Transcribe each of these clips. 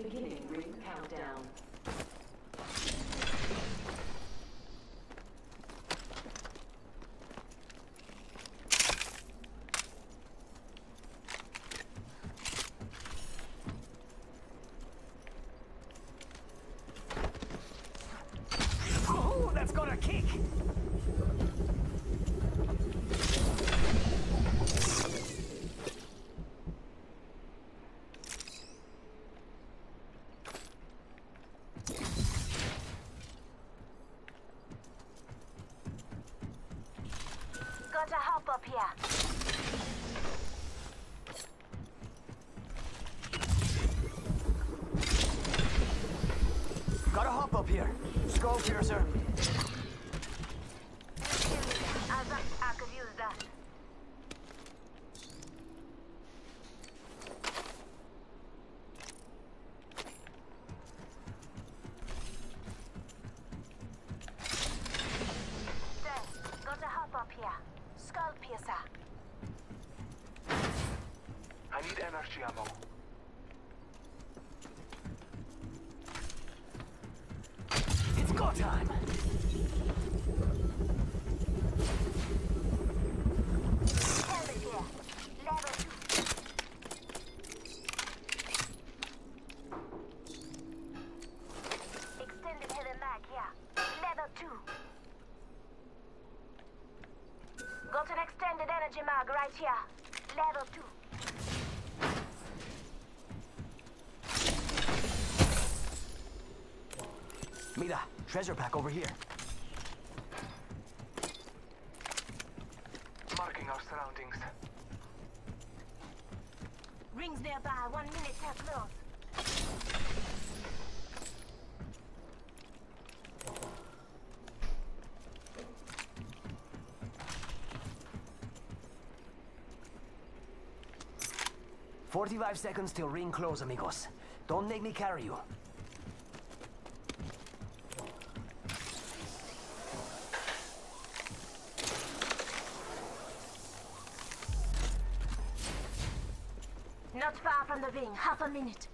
Beginning ring countdown. Oh, that's got a kick! Gotta hop up here. Gotta hop up here. Skull piercer. I could use that. Gotta hop up here. Skull piercer. I need energy ammo. It's go time! Helmet here. Level 2. Extended heavy mag here. Level 2. Got an extended energy mag right here. Level 2. Mira, treasure pack over here. Marking our surroundings. Rings nearby. 1 minute till close. "45 seconds till ring close, amigos. Don't make me carry you." Not far from the ring. Half a minute.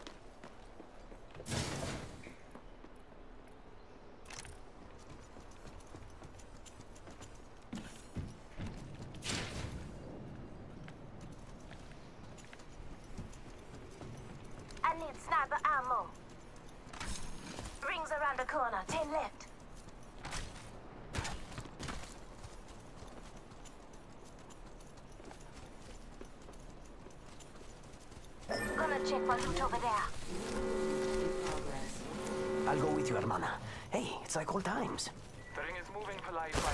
I need sniper ammo. Rings around the corner. 10 left. Gonna check for loot over there. I'll go with you, hermana. Hey, it's like old times. The ring is moving politely.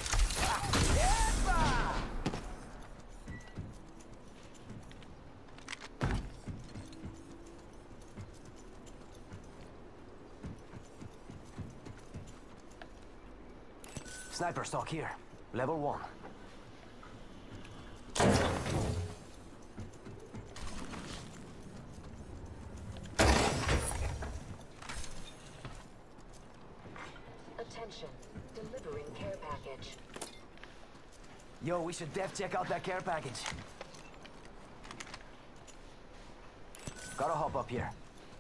Sniper stock here. Level 1. Attention. Delivering care package. Yo, we should def check out that care package. Gotta hop up here.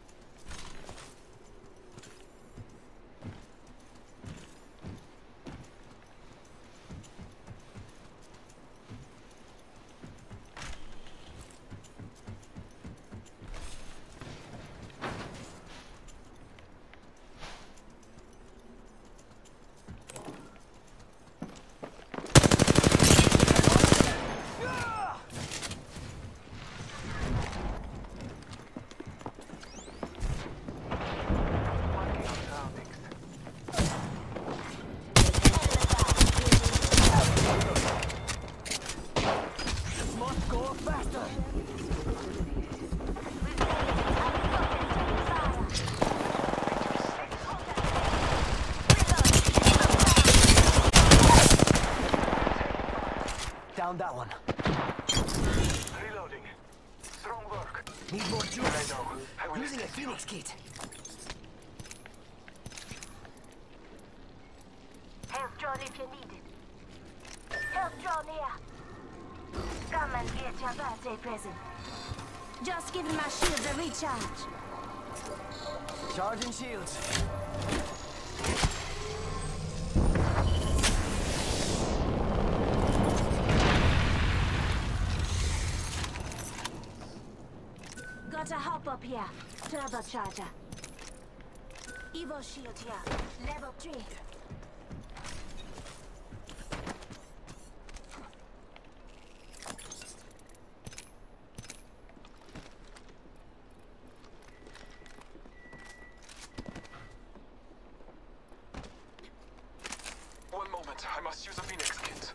Marking our surroundings. Must go faster! Down that one. Reloading. Strong work. Need more I juice. know. I will Using a assist you. Phoenix kit. Health drone if you need it. Health drone here. Come and get your birthday present. Just giving my shields a recharge. Charging shields. Got a hop up here. Turbocharger. Evo shield here. Level 3. One moment, I must use a Phoenix kit.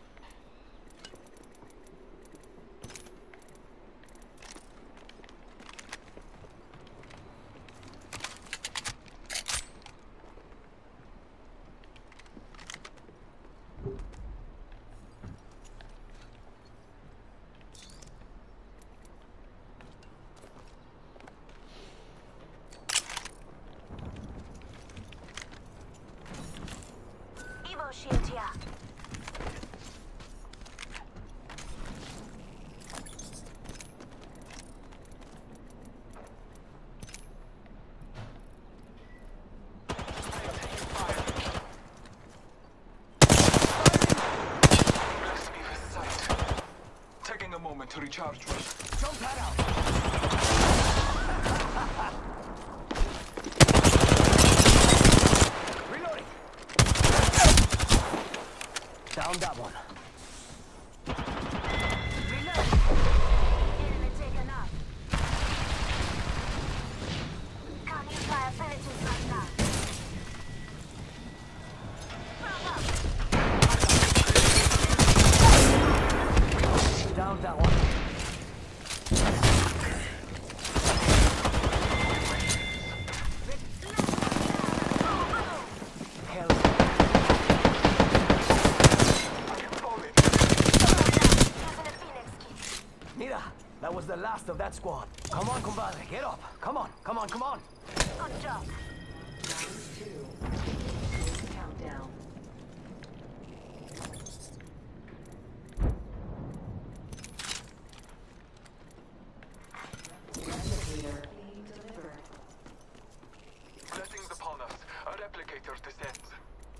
Evo shield here. Bless me with sight. Taking a moment to recharge my... Jump that out. Reloading. Down that one. Reload. Enemy taken up. Can't use my abilities right now. Front up. Down that one. Hell. I can fall it. Using a Phoenix kit. Mira, that was the last of that squad. Come on, compadre, get up. Come on, come on, come on. Good job. Round 2. Ring countdown. Replicator being delivered. Blessings upon us. A replicator descends.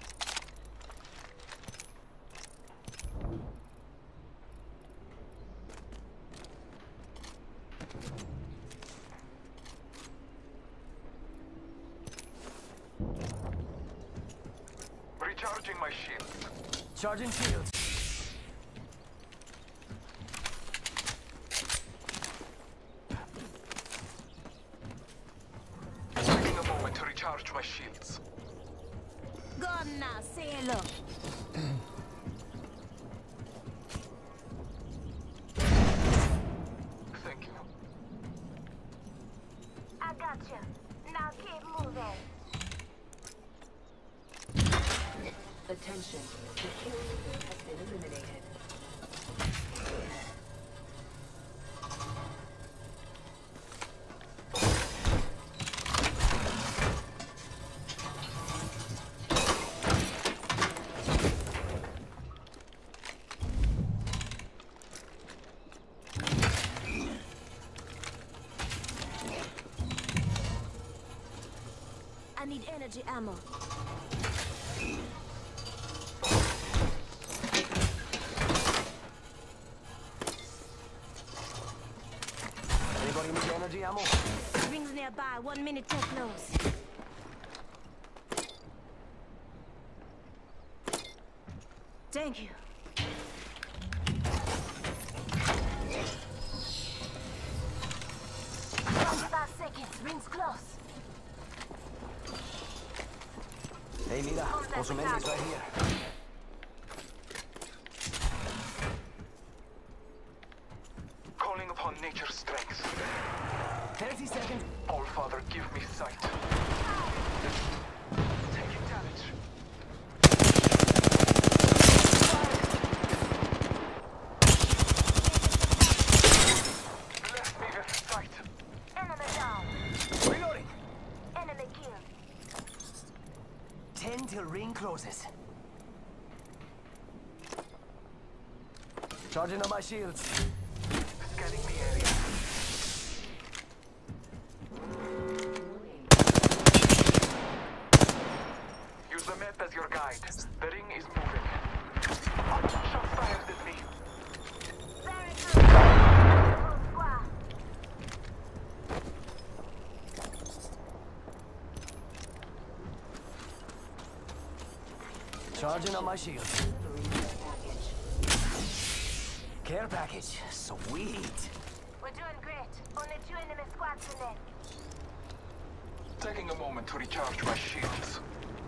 Recharging my shields. Charging shields. Taking a moment to recharge my shields. Gone now. Say hello. Thank you. I got you. Now keep moving. Attention. The kill leader has been eliminated. I need energy ammo. Anybody need energy ammo? Rings nearby. 1 minute till close. Thank you. 25 seconds. Rings close. Hey, mira, got some enemies right here. Calling upon nature's strength. 30 seconds. All Father, give me sight. Taking damage. Bless me with sight. Enemy down. Reloading. Enemy killed. 10 till ring closes. Charging on my shields. Scanning the area. Warning. guide. The ring is moving. Shots fired at me. Very good. Full squad. Charging on my shield. Package. Care package. Sweet. We're doing great. Only 2 enemy squads remain. Taking a moment to recharge my shields.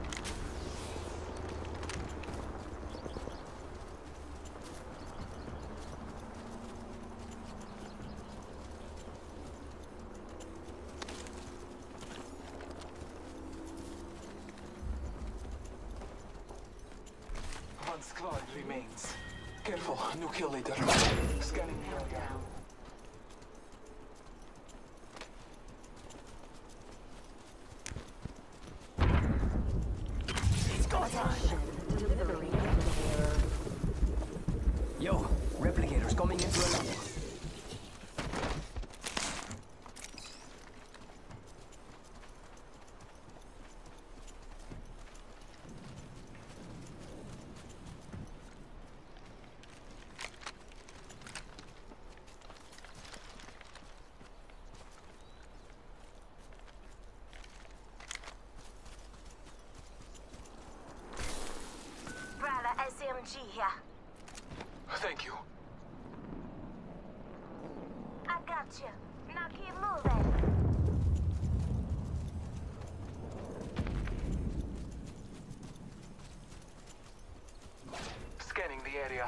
One squad remains. Careful, new kill leader. Scanning the area. Countdown. It's go time. Delivering. Yo, replicators coming into a level. Brawler SMG here. Thank you. I got you. Now keep moving. Scanning the area.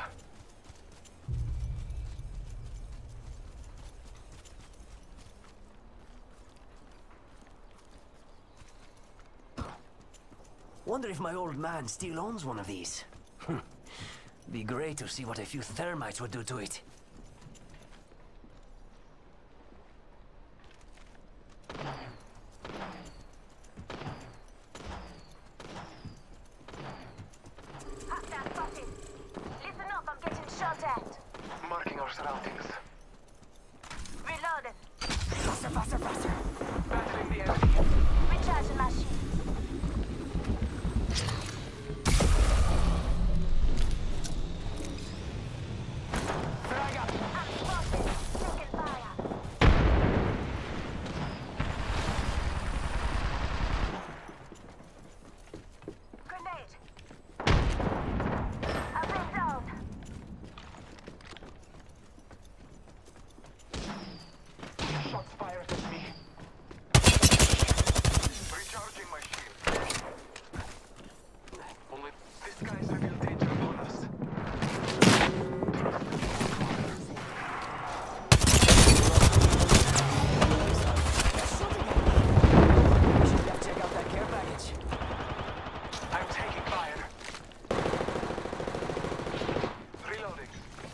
Wonder if my old man still owns one of these. Be great to see what a few thermites would do to it. Hostile spotted. Listen up, I'm getting shot at. Marking our surroundings. Reloaded. Faster, faster, faster! Battling the enemy. Recharging my shield. Frag up! I'm spotted. Taking fire. Grenade. I've been down. Shots fired at me. Recharging my shield. Only this guy's revealed danger on us. Check out that care package. I'm taking fire. Reloading.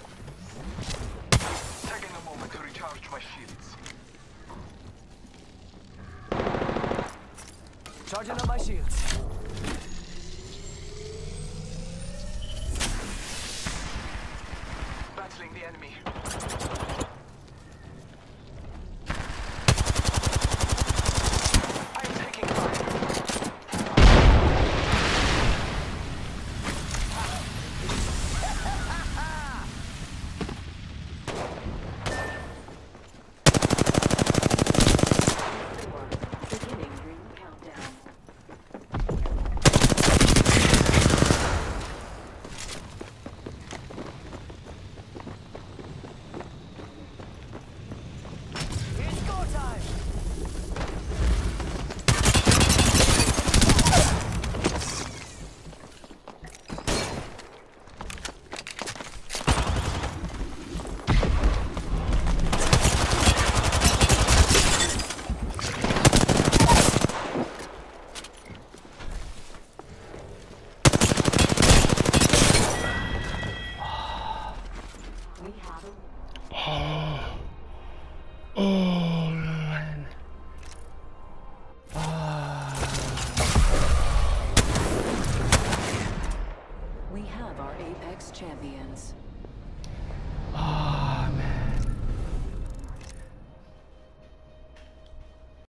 Taking a moment to recharge my shields. Charging on my shields.